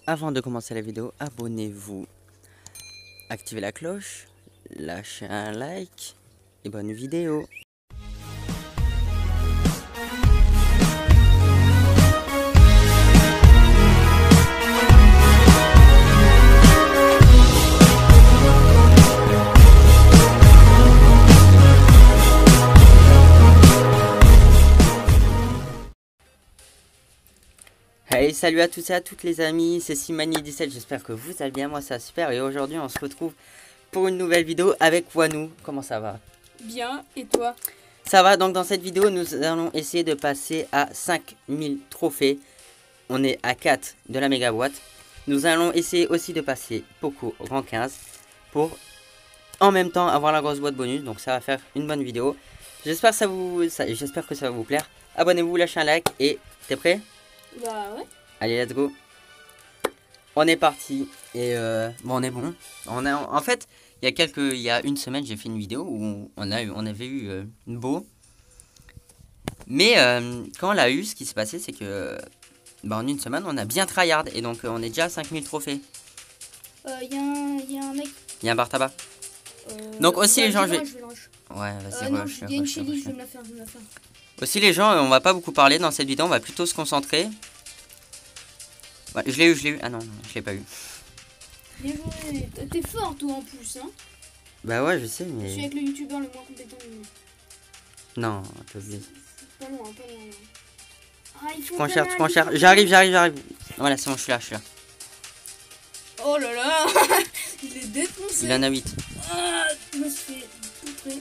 avant de commencer la vidéo, abonnez-vous, activez la cloche, lâchez un like et bonne vidéo. Hey, salut à tous et à toutes les amis, c'est Simani17, j'espère que vous allez bien, moi ça va super et aujourd'hui on se retrouve pour une nouvelle vidéo avec Wanou. Comment ça va? Bien, et toi? Ça va, donc dans cette vidéo nous allons essayer de passer à 5000 trophées. On est à 4 de la méga boîte. Nous allons essayer aussi de passer Poco rang 15 pour en même temps avoir la grosse boîte bonus, donc ça va faire une bonne vidéo. J'espère que ça va vous plaire. Abonnez-vous, lâchez un like et t'es prêt? Bah ouais. Allez, let's go. On est parti. Et bon, on est bon. En fait, il y a une semaine, j'ai fait une vidéo où on avait eu une beau. Mais quand on l'a eu, ce qui s'est passé, c'est que en une semaine, on a bien tryhard. Et donc, on est déjà à 5000 trophées. Y a un mec. Il y a un bar tabac. Donc, aussi, les gens, je vais Ouais, vas-y, non, rush, il y a une rush, Shelly, rush. je vais me la faire, Aussi, les gens, on va pas beaucoup parler dans cette vidéo. On va plutôt se concentrer. Ouais, je l'ai eu. Ah non, je l'ai pas eu. Bien joué. T'es fort, toi, en plus, hein. Bah ouais, je sais, Je suis mais... avec le youtubeur le moins compétent du monde. Non, t'as oublié. Pas loin. Ah, il faut Tu prends cher. J'arrive. Voilà, c'est bon, je suis là. Oh là là. Il est défoncé. Il en a 8. Ah, je me suis fait tout près.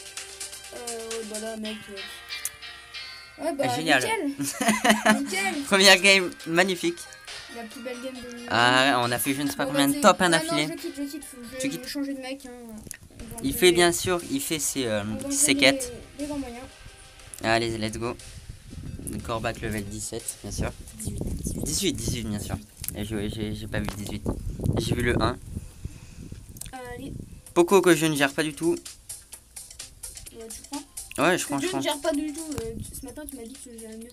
Bah là, mec. Ouais, bah, Génial. Nickel. Première game magnifique. La plus belle game de l'univers. Ah, on a fait je ne sais pas combien de top 1 d'affilée. Non, je quitte. Tu Je vais changer de mec. Hein. Il fait bien sûr, il fait ses quêtes. Les grands moyens. Allez, let's go. Corbac level 17, bien sûr. 18, bien sûr. J'ai pas vu le 18. J'ai vu le 1. Allez. Poco que je ne gère pas du tout. Ouais, tu prends? Ouais, je prends. Je ne gère pas du tout. Ce matin, tu m'as dit que je gérais mieux.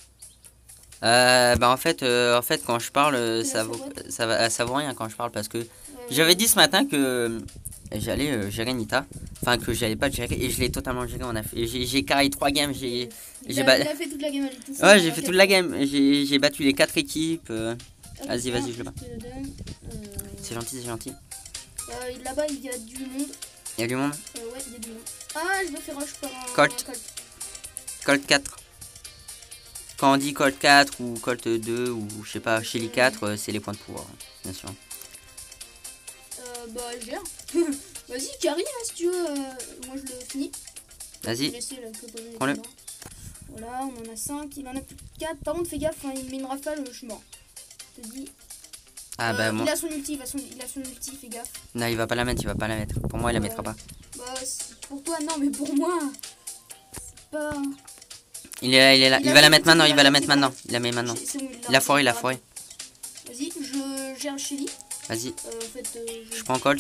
En fait, quand je parle, ça vaut rien quand je parle parce que j'avais dit ce matin que j'allais gérer Nita, enfin que j'allais pas le gérer et je l'ai totalement géré. J'ai carré 3 games, Il a fait toute la game avec tout ça. Ouais, j'ai fait toute la game, j'ai battu les 4 équipes. Vas-y, je le bats. C'est gentil. Là-bas, il y a du monde. Il y a du monde? Ouais, il y a du monde. Ah, je me fais rush par un Colt. Colt 4. Quand on dit Colt 4 ou Colt 2 ou je sais pas, Shelly 4, c'est les points de pouvoir, bien sûr. Bah, gère. Vas-y, carry, hein, si tu veux. Moi, je le finis. Vas-y. Prends-le. Voilà, on en a 5. Il en a plus que 4. Par contre, fais gaffe, hein, il met une rafale, je suis mort. Je te dis. Ah bah moi. Il a son ulti, fais gaffe. Non, il va pas la mettre. Pour moi, il la mettra pas. Bah, pour toi, non, mais pour moi. C'est pas. Il est là. Il va la mettre maintenant. Il la met maintenant. Bon, il a foiré. Vas-y, je gère Shelly. Vas-y. Je prends Colt.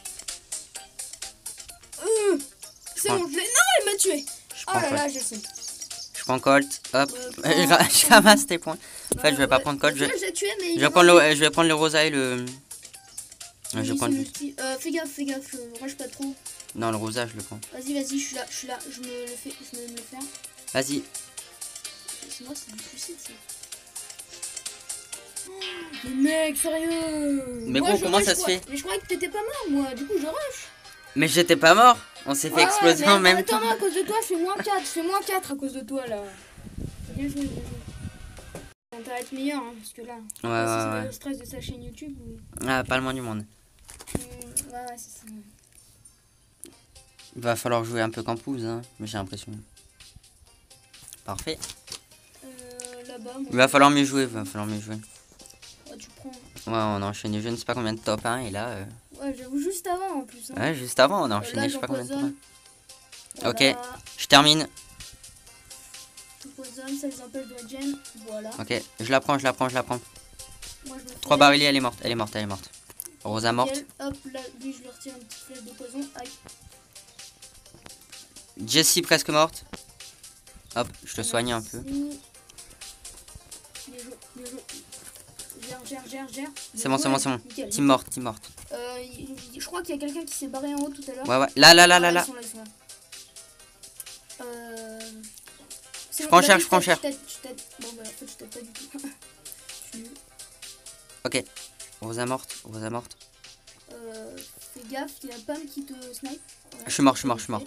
C'est bon, je l'ai. Non, il m'a tué. Oh là là, je sais. Je prends Colt. Hop. Je ramasse tes points. En fait, je vais pas prendre Colt. Je vais prendre le Rosa et le. Je vais prendre le. Fais gaffe, rush pas trop. Non, le Rosa, je le prends. Vas-y, je suis là. Je me le fais. Vas-y. C'est moi, c'est du suicide, ça. Mais mec, sérieux. Mais gros, comment ça se fait? Mais je croyais que t'étais pas mort, moi. Du coup, je rush. Mais j'étais pas mort. On s'est fait exploser en même temps. Attends, à cause de toi, je fais moins 4 à cause de toi, là. Bien joué. On t'arrête meilleur, hein, parce que là. Ouais. C'est le stress de sa chaîne YouTube. Ah, pas le moins du monde. Ouais, c'est ça. Il va falloir jouer un peu campouse, hein, mais j'ai l'impression. Parfait. Là-bas. Il va falloir mieux jouer. Ouais, tu prends. Ouais, on a enchaîné je ne sais pas combien de top 1 et là. Ouais, j'avoue, juste avant en plus. Hein. Ouais, juste avant, on a enchaîné je sais pas combien de top 1. Voilà. Ok, je termine. Poison, ça les empêche de gen. Voilà. Ok, je la prends. Moi, je me 3 bariliers, elle est morte. Rosa morte. Hop, là, lui, je lui retire une petite flèche de poison. Aïe. Jessie presque morte. Hop, je te soigne un peu. Bien joué. Gère. C'est bon, c'est bon, c'est bon. Nickel. Team morte, team morte. Je crois qu'il y a quelqu'un qui s'est barré en haut tout à l'heure. Ouais. Là. Ils sont là. Je prends cher. Bon, bah, en fait, je t'aide pas du tout. Je suis nul. Ok. Rosa morte. Fais gaffe, il y a Pam qui te snipe. Ouais. Je suis mort.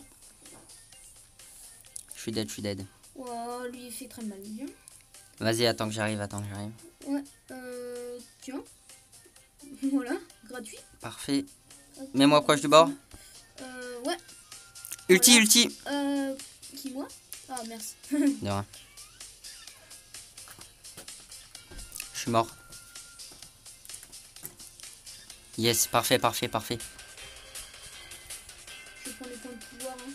Je suis dead. Oh, lui il fait très mal. Bien. Vas-y, attends que j'arrive. Ouais. Tiens. Voilà, gratuit. Parfait. Ok. Mets-moi proche du bord. Ouais. Ulti. Qui, moi? Ah, merci. De rien. Je suis mort. Yes, parfait. Je vais prendre les points de pouvoir. Hein.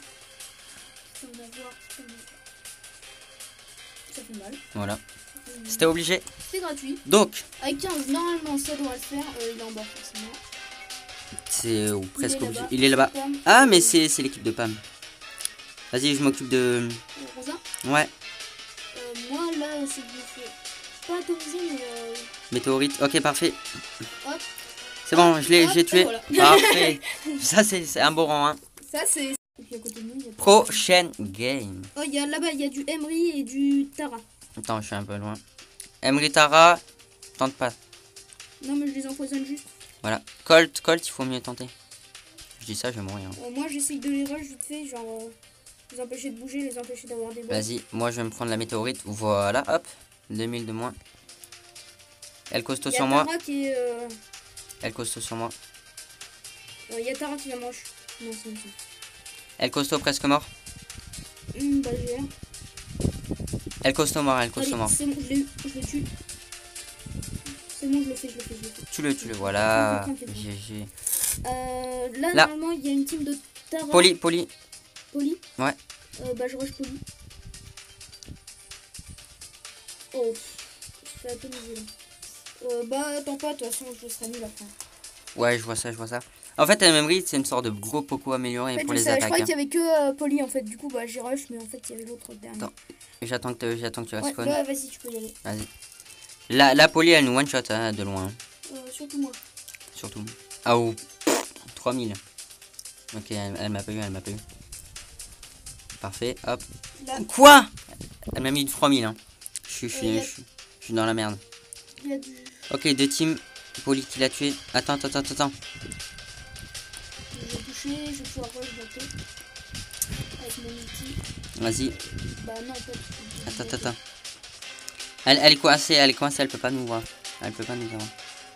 Ça fait mal. Voilà. C'était obligé. C'est gratuit. Donc, Avec 15, normalement, ça doit le faire. Il est en bas, forcément. c'est presque Il est obligé. là-bas. Il est là-bas. Pam. Ah, mais c'est l'équipe de Pam. Vas-y, je m'occupe de... Rosa. Ouais. Moi, là, c'est que je fais pas atomiser, mais... Météorite. Ok, parfait. Hop. C'est bon, j'ai tué. Voilà. Parfait. Ça, c'est un beau rang. Hein. Ça, c'est... Et puis à côté de nous, il y a... Prochaine game. Oh, il y a là-bas, il y a du Emery et du Tara. Attends, je suis un peu loin. Emery Tara, tente pas. Non, mais je les empoisonne juste. Voilà. Colt, il faut mieux tenter. Je dis ça, je vais mourir. Moi, j'essaye de les rush vite fait, genre... les empêcher de bouger, les empêcher d'avoir des balles. Vas-y, moi je vais me prendre la météorite. Voilà, hop. 2000 de moins. Elle costaud sur moi. Qui est, Elle costaud sur moi. il y a Tara qui la mange. Non, c'est bon. Elle costaud presque mort. Bah, j'ai un. Elle costaud mort. C'est bon, je l'ai eu, je le tue. C'est bon, je le fais. Tu le, voilà. Tranquille. GG. Là, normalement, il y a une team de Tara. Poli. Poli? Ouais. Bah, je rush Poli. Oh, je fais atomiser là. Bah, attends pas, de toute façon, je serai nul après. Ouais, je vois ça. En fait, la Memory, c'est une sorte de gros poco amélioré En fait, pour les je attaques. croyais qu'il y avait que Poli en fait, du coup, bah, j'ai rush, mais en fait, il y avait l'autre dernier. Attends. J'attends que tu Ouais, respawn. bah, vas-y, tu peux y aller. Vas-y. La Poli, elle nous one-shot hein, de loin. Surtout moi. Surtout. Ah oh. 3000. Ok, elle m'a pas eu. Parfait, hop. Là, Quoi? Elle m'a mis 3000. Hein. Je suis dans la merde. il y a du... Ok, deux teams. Poli qui l'a tué. Attends. Je vais toucher, je vais pouvoir rush bientôt. Avec mon ulti. Vas-y. Bah, non, en fait. Attends. Elle est coincée, elle peut pas nous voir. Elle peut pas nous voir.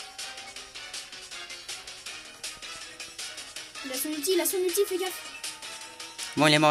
Il a son ulti, fais gaffe. Bon, il est mort.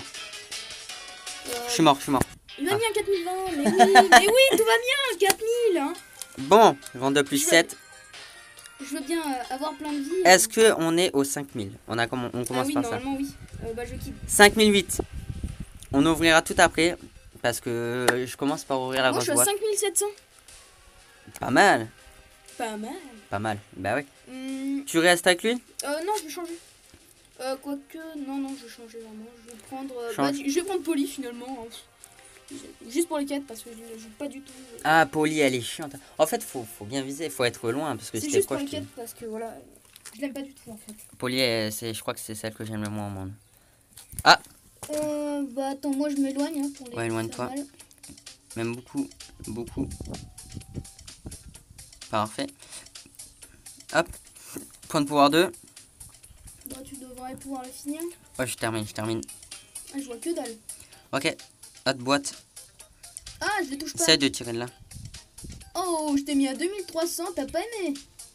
Je suis mort. Il m'a mis un 4020, mais oui, tout va bien, 4000, hein. Bon, vendeur plus 7. Je veux bien avoir plein de vie. Est-ce que on est au 5000? On commence oui, par ça. normalement, oui. Bah, je quitte. 5008. On ouvrira tout après. Parce que je commence par ouvrir la Moi, grosse je suis à boîte. 5700. Pas mal. Pas mal. Bah oui. Tu restes avec lui? Non, je vais changer. Quoique, non, je vais changer vraiment. Je vais prendre. Change. Je vais prendre Poli finalement. Hein. Juste pour les quêtes parce que je joue pas du tout. Ah, Poli, elle est chiante. En fait, faut bien viser, faut être loin parce que C'est c'était juste pour proche. les quêtes parce que voilà. Je l'aime pas du tout en fait. Poli, je crois que c'est celle que j'aime le moins au monde. Ah! Bah attends, moi je m'éloigne hein, pour les. Ouais, éloigne-toi. Même beaucoup. Parfait. Hop. Point de pouvoir 2. Bah tu devrais pouvoir le finir. Ouais, je termine. Ah, je vois que dalle. Ok. Autre boîte. Ah, je les touche pas. Essaye de tirer de là. Oh, je t'ai mis à 2300, t'as pas aimé.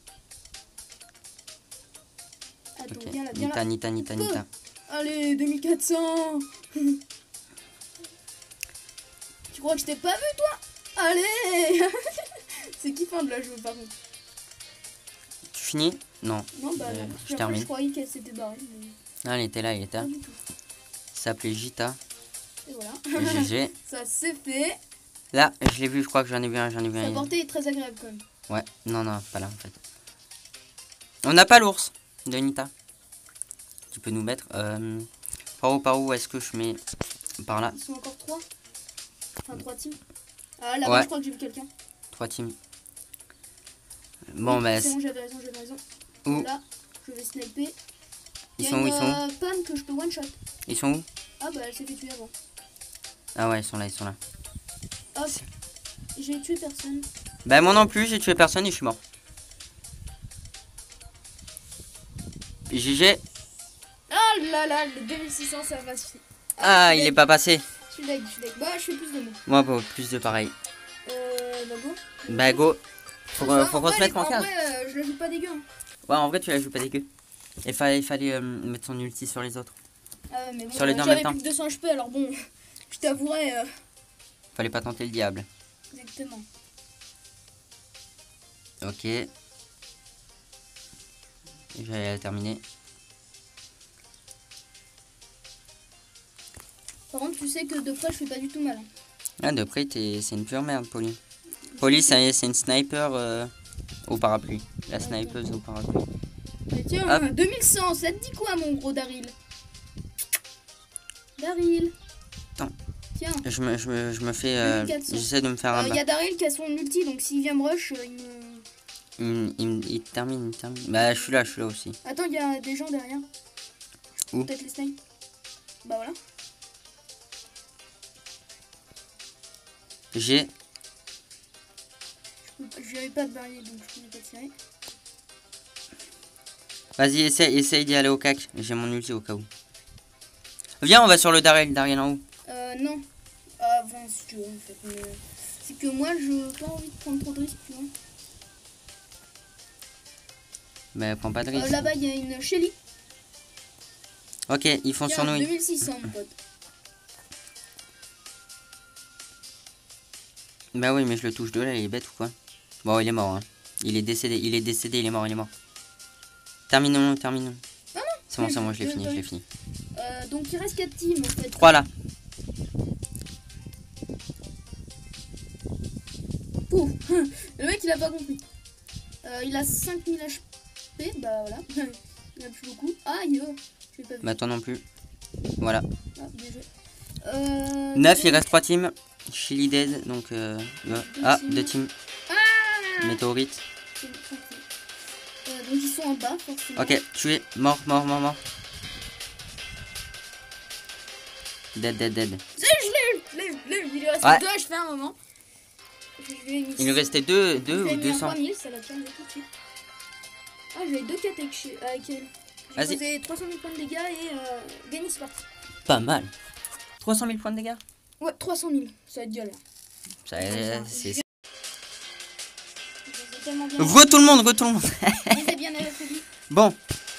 Attends, Ok. viens là. Nita. Allez, 2400. Tu crois que je t'ai pas vu, toi? Allez. C'est kiffant de la jouer, par contre. Tu finis? Non. Non, bah non. Je termine. Je croyais qu'elle s'était barrée. Mais... Ah, il était là. pas du tout. Il s'appelait Gita. Et voilà. GG. Ça c'est fait. Là, je l'ai vu, je crois que j'en ai vu un. Sa portée est très agréable quand même. Ouais, non, pas là en fait. On n'a pas l'ours de Nita. Tu peux nous mettre. Par où est-ce que je mets? Par là. Ils sont encore 3. Enfin 3 teams. Ah là-bas, Ouais. je crois que j'ai vu quelqu'un. 3 teams. Bon, bah. C'est bon, j'avais raison. Où? Là, je vais sniper. Ils sont où? Ils sont où? Pam que je peux one shot. Ils sont où? Ah bah elle s'est fait tuer avant. Ah ouais, ils sont là. Hop. J'ai tué personne. Bah moi non plus, j'ai tué personne et je suis mort. GG. Ah là là, le 2600 ça va se... Ah, il est pas passé. Je suis lag. Bah je fais plus de mots. Moi, bon, plus de pareil. Bah go. Bah go. Faut qu'on se mette en 15. En vrai, je la joue pas dégueu. Hein. Ouais, en vrai, tu la joues pas dégueu. Il fallait mettre son ulti sur les autres. Ah mais bon, Sur les deux en même j'avais temps. plus que 200 HP alors bon, je t'avouerai. Fallait pas tenter le diable. Exactement. Ok. J'ai terminé. Par contre, tu sais que de près, je fais pas du tout mal. Hein. Ah, de près, c'est une pure merde, Polly. Polly, c'est une sniper au parapluie. La snipeuse au parapluie. Mais tiens, Hop. 2100, ça te dit quoi, mon gros Daryl? Daryl. Attends. Tiens. Je me fais. 2400. J'essaie de me faire un Il y a Daryl qui a son ulti, donc s'il vient me rush, il me... il termine. Bah, je suis là aussi. Attends, il y a des gens derrière. Où? Peut-être les snipes. Bah voilà. J'ai. J'avais pas de barrière, donc je pouvais pas tirer. Vas-y, essaye d'y aller au cac. J'ai mon ulti au cas où. Viens, on va sur le Daryl en haut. Non. Avant, si tu veux, en fait. Mais... c'est que moi, je pas envie de prendre trop de risques, tu vois. Bah, prends pas de risque. Là-bas, il y a une Shelly. Ok, ils font sur nous. 2600, mon pote. Bah oui, mais je le touche de là, il est bête ou quoi? Bon, il est mort. Hein. Il est décédé, il est mort. Terminons. Ah non. C'est bon, je l'ai fini. Donc il reste 4 teams en fait. 3 là. Pouf. Le mec il a pas compris. Il a 5000 HP, bah voilà. Il a plus beaucoup. Ah yo, je l'ai pas vu. Bah toi non plus. Voilà. Ah, bien joué. 9, il reste 3 teams. Chili dead, donc deux teams. Ah Météorite. donc ils sont en bas forcément. Ok, tué, mort. Dead. Je l'ai. Il lui reste Ouais. 2 HP à un moment. Il nous restait 2 ou 200. 3000, ça l'a calmé tout de suite. Ah, j'avais 2 4 avec elle. J'ai Vas-y. posé 300 000 points de dégâts et gagné ce parti. Pas mal. 300 000 points de dégâts. Ouais, 300 000, ça va être galère. Ça, c'est... Tellement bien. Re tout le monde. C'est bien affaibli. Bon.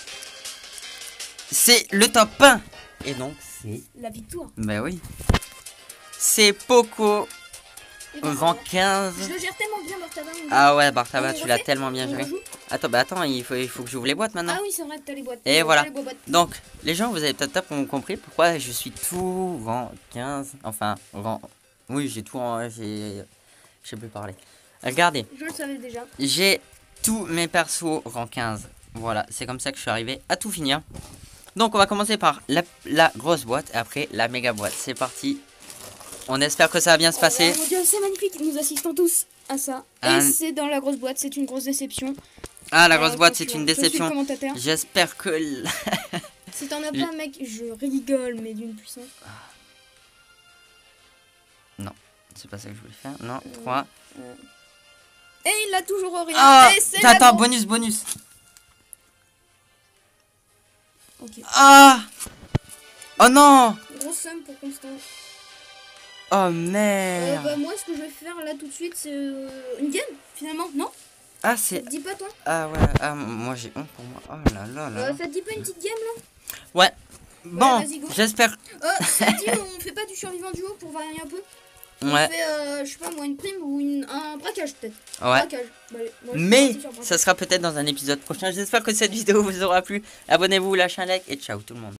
C'est le top 1. Et donc, c'est... La victoire. Bah oui. C'est Poco. Et ben, Rang 15. je le gère tellement bien, Bartaba. Ah ouais, Bartaba, On tu l'as refait tellement bien On géré. rejoue Attends, il faut que j'ouvre les boîtes maintenant. Ah oui, c'est vrai, t'as les boîtes. Et T'as voilà. les boîtes. Donc, les gens, vous avez peut-être pas compris pourquoi je suis tout rang 15. Enfin, rang... Oui, j'ai tout rang... Je sais plus parler. Regardez, Je le savais déjà. j'ai tous mes persos rang 15. Voilà, c'est comme ça que je suis arrivé à tout finir. Donc, on va commencer par la grosse boîte et après la méga boîte. C'est parti. On espère que ça va bien se passer. Oh mon dieu, c'est magnifique. Nous assistons tous à ça. Et c'est dans la grosse boîte, c'est une grosse déception. Ah, la grosse boîte, c'est attention, une je suis le déception. commentateur. J'espère que... Si t'en as pas, mec, je rigole, mais d'une puissance. Non, c'est pas ça que je voulais faire. Non, 3. Et il a toujours rien. Ah, Et c'est attends, la grosse- bonus. Ok. Ah. Oh non. Grosse somme pour Constant. Oh merde. Bah, moi, ce que je vais faire là tout de suite, c'est une game, finalement, non? Ah, Ça c'est... te dit pas, toi? Ah ouais, moi j'ai honte pour moi. Oh là là. Ça te dit pas une petite game là? Ouais. Bon, vas-y, go. j'espère... Ça te dit, on fait pas du survivant duo pour varier un peu? On Ouais. fait, je sais pas moi, une prime ou un braquage peut-être. Ouais. Braquage. Bah, allez, moi, je suis Mais parti sur braquage. ça sera peut-être dans un épisode prochain. J'espère que cette vidéo vous aura plu. Abonnez-vous, lâchez un like et ciao tout le monde.